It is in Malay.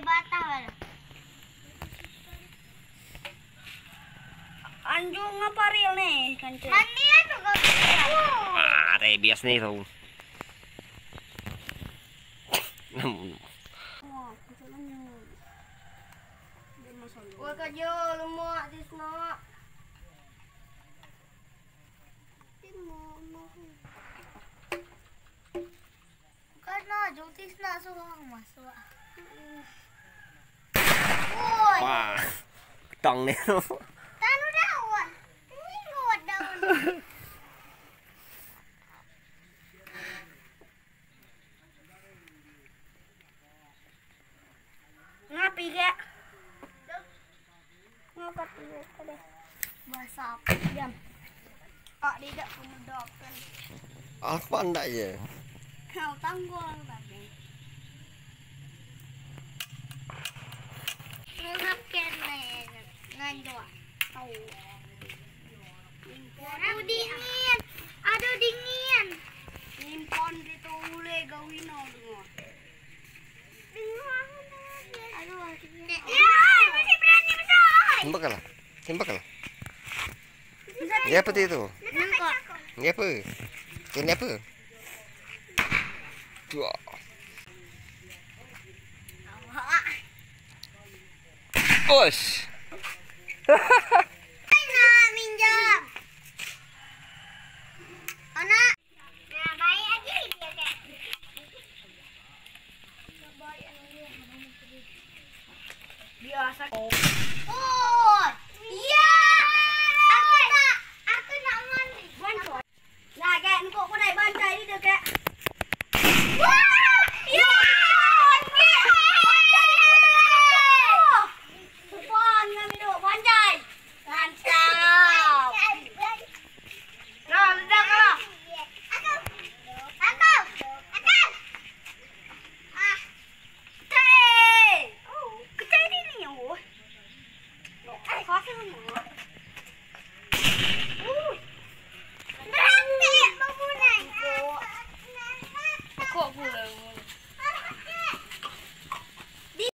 batah. Anjung ngapa real nih kancing? Mandian tuh kau. Rebias nih tuh. Wah kajo lemak disno. Karena jutis nak suang masuk. Wah, tong nih. Tanu daun. Ini gua daun. Ngapi kek? Ngapat dulu deh. Bahasa apa? Diam. Kak tidak memedokkan. Apa ndak ya? Kau tanggul tadi. Ngap kene nganjua. Tahu. Aduh dingin. Aduh dingin. Nimpon di tule gawino dengo. Aduh. Ya, masih berani besar. Tembak lah. Ya apa itu? Nengkok. Ya apa? Ini apa? Dua. Bos. Anak minjam. Anak. Nah, baik aja dia kek. Biasa.